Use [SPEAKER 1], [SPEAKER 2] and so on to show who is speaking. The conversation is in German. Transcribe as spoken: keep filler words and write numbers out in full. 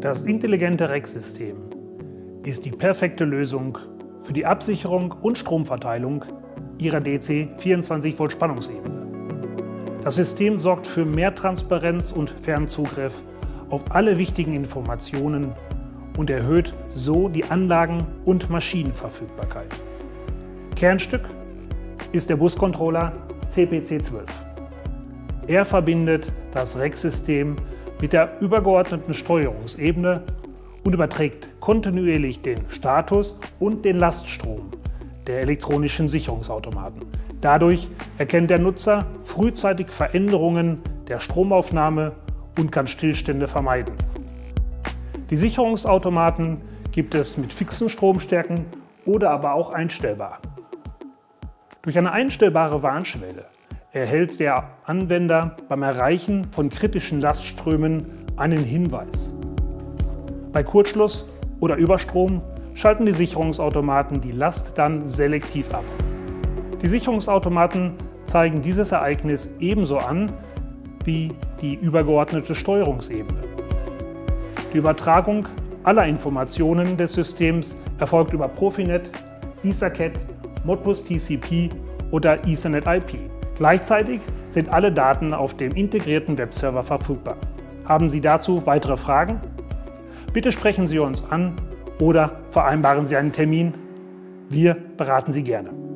[SPEAKER 1] Das intelligente Racksystem ist die perfekte Lösung für die Absicherung und Stromverteilung Ihrer D C vierundzwanzig Volt Spannungsebene. Das System sorgt für mehr Transparenz und Fernzugriff auf alle wichtigen Informationen und erhöht so die Anlagen- und Maschinenverfügbarkeit. Kernstück ist der Buscontroller C P C zwölf. Er verbindet das Racksystem mit der übergeordneten Steuerungsebene und überträgt kontinuierlich den Status und den Laststrom der elektronischen Sicherungsautomaten. Dadurch erkennt der Nutzer frühzeitig Veränderungen der Stromaufnahme und kann Stillstände vermeiden. Die Sicherungsautomaten gibt es mit fixen Stromstärken oder aber auch einstellbar. Durch eine einstellbare Warnschwelle erhält der Anwender beim Erreichen von kritischen Lastströmen einen Hinweis. Bei Kurzschluss oder Überstrom schalten die Sicherungsautomaten die Last dann selektiv ab. Die Sicherungsautomaten zeigen dieses Ereignis ebenso an wie die übergeordnete Steuerungsebene. Die Übertragung aller Informationen des Systems erfolgt über Profinet, EtherCAT, Modbus T C P oder Ethernet I P. Gleichzeitig sind alle Daten auf dem integrierten Webserver verfügbar. Haben Sie dazu weitere Fragen? Bitte sprechen Sie uns an oder vereinbaren Sie einen Termin. Wir beraten Sie gerne.